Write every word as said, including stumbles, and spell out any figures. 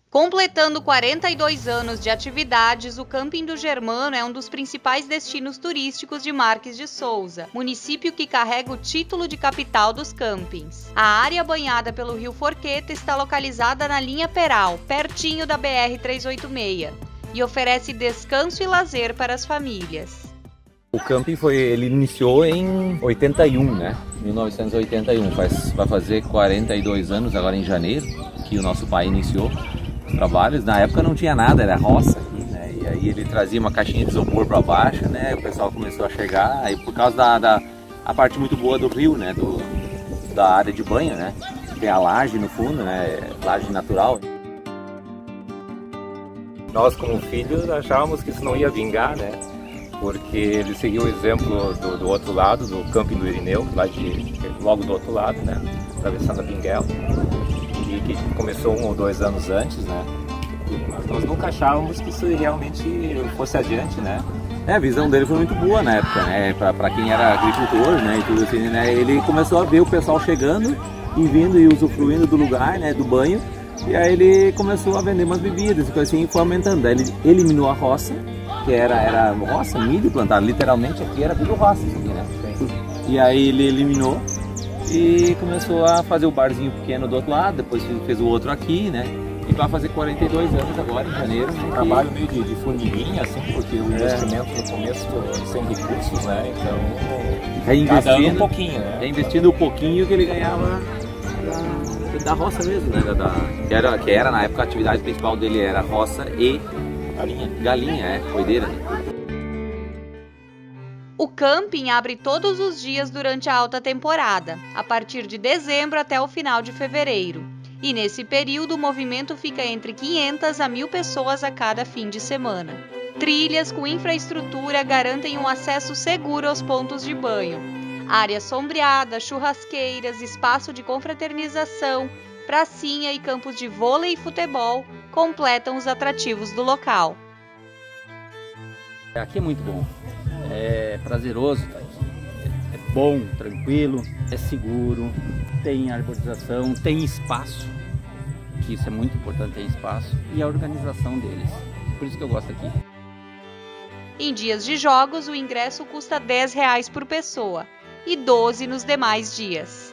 Completando quarenta e dois anos de atividades, o Camping do Germano é um dos principais destinos turísticos de Marques de Souza, município que carrega o título de capital dos campings. A área banhada pelo rio Forqueta está localizada na linha Peral, pertinho da B R trezentos e oitenta e seis, e oferece descanso e lazer para as famílias. O camping foi, ele iniciou em oitenta e um, né? mil novecentos e oitenta e um, faz, vai fazer quarenta e dois anos agora em janeiro que o nosso pai iniciou os trabalhos. Na época não tinha nada, era roça aqui, né? E aí ele trazia uma caixinha de isopor para baixo, né? O pessoal começou a chegar, aí por causa da, da a parte muito boa do rio, né? Do, da área de banho, né? Tem a laje no fundo, né? Laje natural. Nós como filhos achávamos que isso não ia vingar, né? Porque ele seguiu o exemplo do, do outro lado, do Camping do Irineu, lá de, logo do outro lado, né? Atravessando a Pinguela, e que começou um ou dois anos antes, né? Mas nós nunca achávamos que isso realmente fosse adiante, né? É, a visão dele foi muito boa na época, né? Para quem era agricultor, né? E tudo assim, né? Ele começou a ver o pessoal chegando e vindo e usufruindo do lugar, né? Do banho. E aí ele começou a vender umas bebidas e assim foi aumentando. Daí ele eliminou a roça, que era, era roça, milho plantado, literalmente aqui era tudo roça, aqui, né? E aí ele eliminou e começou a fazer o barzinho pequeno do outro lado, depois fez o outro aqui, né? E vai fazer quarenta e dois anos agora, em janeiro. Um trabalho meio de, de formiguinha, assim, porque o investimento é. no começo foi sem recursos, né? Então, reinvestindo um pouquinho, né? Reinvestindo o pouquinho que ele ganhava da, da roça mesmo, né? Da, da, que, era, que era, na época, a atividade principal dele era roça e galinha, galinha é, coideira. O camping abre todos os dias durante a alta temporada, a partir de dezembro até o final de fevereiro. E nesse período o movimento fica entre quinhentas a mil pessoas a cada fim de semana. Trilhas com infraestrutura garantem um acesso seguro aos pontos de banho. Áreas sombreadas, churrasqueiras, espaço de confraternização, pracinha e campos de vôlei e futebol completam os atrativos do local. Aqui é muito bom, é prazeroso, tá aqui. É bom, tranquilo, é seguro, tem arborização, tem espaço, que isso é muito importante, tem espaço, e a organização deles, por isso que eu gosto aqui. Em dias de jogos, o ingresso custa dez reais por pessoa e doze nos demais dias.